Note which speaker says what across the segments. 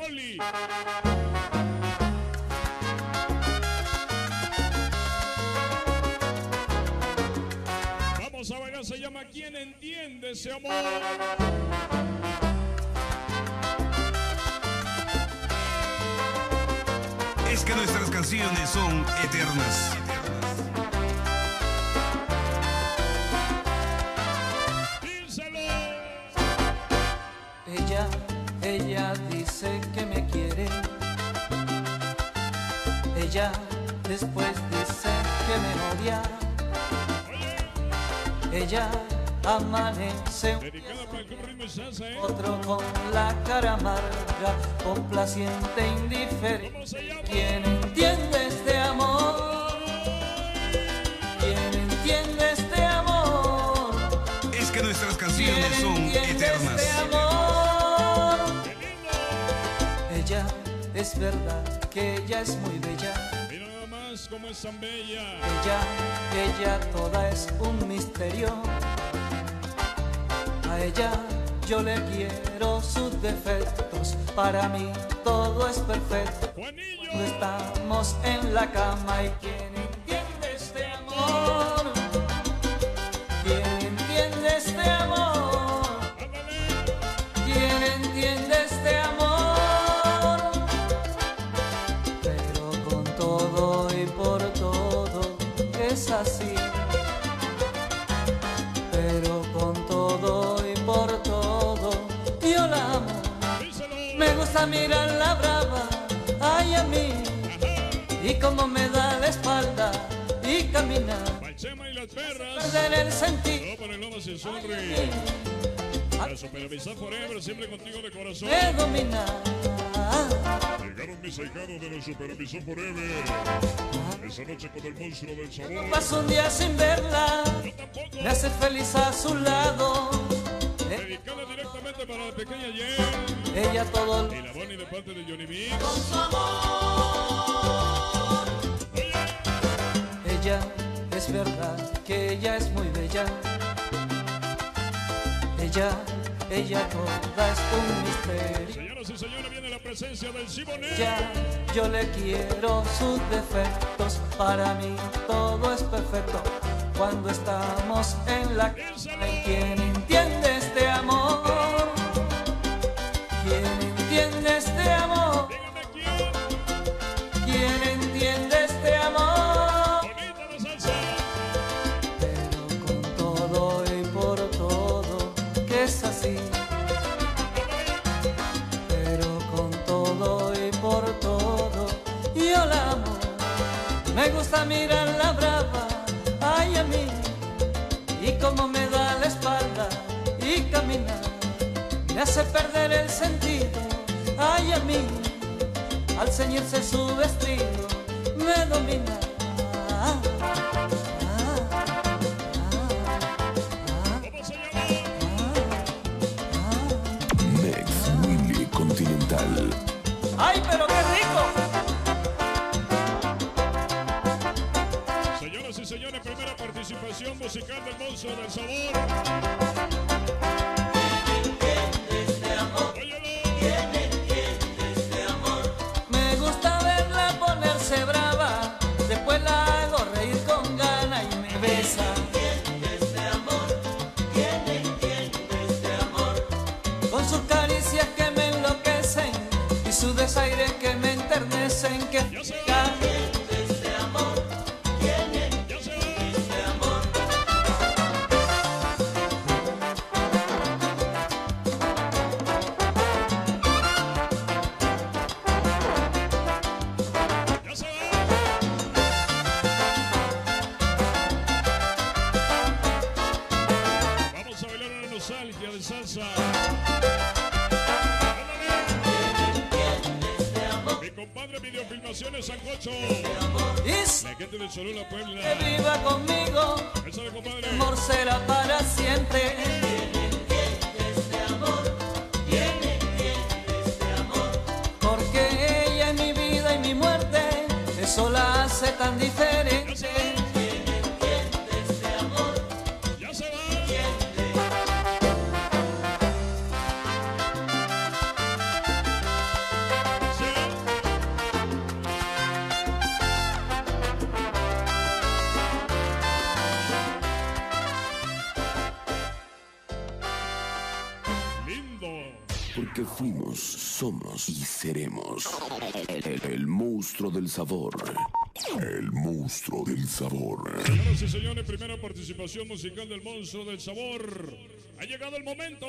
Speaker 1: Oli. Vamos a bailar, se llama ¿Quién entiende ese amor?
Speaker 2: Es que nuestras canciones son eternas.
Speaker 3: Ella dice que me quiere. Ella después dice que me odia. Ella amanece otro con la cara amarga, complaciente, indiferente. ¿Quién entiende este amor? ¿Quién entiende este amor?
Speaker 2: Es que nuestras canciones son eternas.
Speaker 3: Este amor? Ella, es verdad que ella es muy bella.
Speaker 1: Mira nada más cómo es tan bella.
Speaker 3: Ella toda es un misterio. A ella yo le quiero sus defectos. Para mí todo es perfecto.
Speaker 1: Juanillo.
Speaker 3: Cuando estamos en la cama. ¿Y quién entiende este amor? ¿Quién entiende este amor? ¿Quién entiende este amor? Pero con todo y por todo es así. Pero con todo y por todo yo la amo. Me gusta mirarla brava, ay a mí, y como me da la espalda y camina.
Speaker 1: Chema y las perras.
Speaker 3: Perder el sentido.
Speaker 1: No, para el loma se sonríe. La Superamistad Forever, siempre contigo de corazón.
Speaker 3: Me domina.
Speaker 1: Llegaron mis ahijados de la Superamistad Forever. Esa noche con el monstruo del sabor.
Speaker 3: Paso un día sin verla. Me hace feliz a su lado.
Speaker 1: Dedicada directamente para la pequeña Jen.
Speaker 3: Ella todo.
Speaker 1: Y la Bonnie de parte de Johnny Mix.
Speaker 3: Con su amor. Ella, es verdad que ella es muy bella. Ella toda es un misterio.
Speaker 1: Señoras y señores, viene la presencia del Siboney.
Speaker 3: Yo le quiero sus defectos. Para mí todo es perfecto. Cuando estamos en la cama. ¿Quién entiende este amor? ¿Quién entiende este amor? ¿Quién entiende este amor? Pero con todo y por todo que es así. Pero con todo y por todo yo la amo. Me gusta mirarla brava, ay a mí, y como me da la espalda y caminar, me hace perder el sentido, ay a mí, al ceñirse su vestido, me domina.
Speaker 4: Mex Willy Continental.
Speaker 3: ¡Ay, pero qué rico!
Speaker 1: Señoras y señores, primera participación musical del monstruo del sabor.
Speaker 3: Me gusta verla ponerse brava, después la hago reír con gana y me besa. Con sus caricias que me enloquecen y su desaire que me enternecen, que
Speaker 1: Vamos a bailar una nostalgia de salsa. Mi compadre Videofilmaciones Sancocho. La gente de Cholula, Puebla.
Speaker 3: que viva conmigo,
Speaker 1: Esa de compadre.
Speaker 3: amor será para siempre. Porque ella es mi vida y mi muerte, eso la hace tan diferente.
Speaker 1: Ya se va.
Speaker 4: Porque fuimos, somos y seremos el monstruo del sabor. El monstruo del sabor.
Speaker 1: Señoras y señores, primera participación musical del monstruo del sabor. Ha llegado el momento.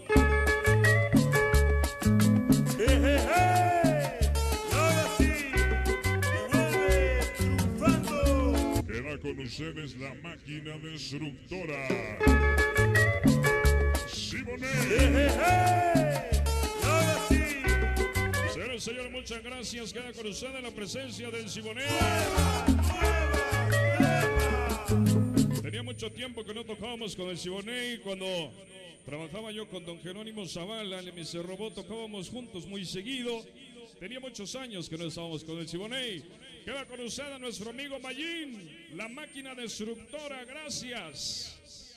Speaker 5: Ahora sí, y vuelve triunfando.
Speaker 1: Queda con ustedes la máquina destructora. Siboney.
Speaker 5: Ahora sí.
Speaker 1: Señores, señores, muchas gracias. Queda con ustedes la presencia del Siboney. Tenía mucho tiempo que no tocábamos con el Siboney. Cuando trabajaba yo con don Jerónimo Zavala, en mi Robot, tocábamos juntos muy seguido. Tenía muchos años que no estábamos con el Siboney. Queda con ustedes nuestro amigo Mayín, la máquina destructora. Gracias.